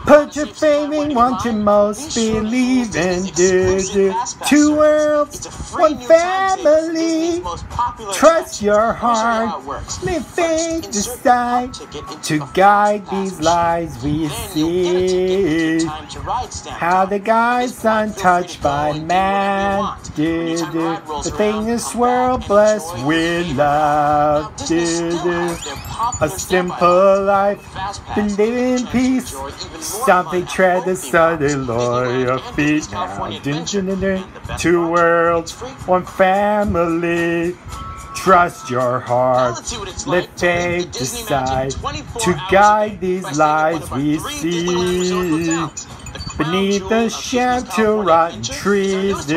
Put your faith in what you most believe in. Two worlds, one family. Trust your heart. Let fate decide to guide these lives we see. How the guy's untouched by man. The thing this world blessed with love. A simple life, been living in peace. Something tread the southern loyal feet now. Two worlds, one family. Trust your heart. Let fate decide to guide these lives we see. Beneath the shadow rotten trees,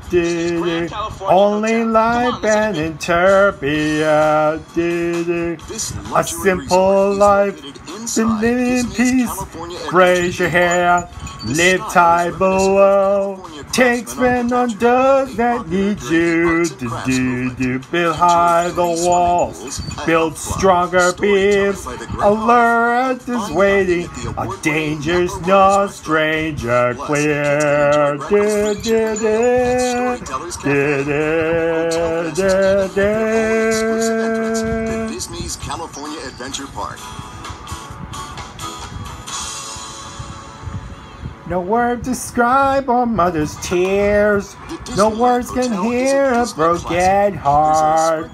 only life and utopia. A simple life, been living in peace. Raise your hair, live tight below. Take spin on those that need you to do. Build high the walls, build stronger beams. Alert is waiting, a danger's no stranger clear. Disney's California Adventure Park. No words describe our mother's tears. No words can hear a broken heart.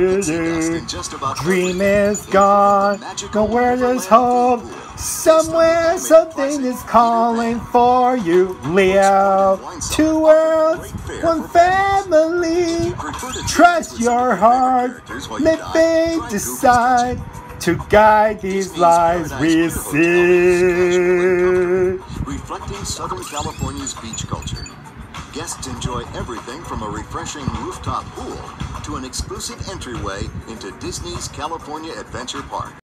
Dream is gone. Nowhere there's hope. Somewhere something is calling for you, Leo. Two worlds, one family. Trust your heart. Let fate decide to guide these lives we see. Reflecting Southern California's beach culture. Guests enjoy everything from a refreshing rooftop pool to an exclusive entryway into Disney's California Adventure Park.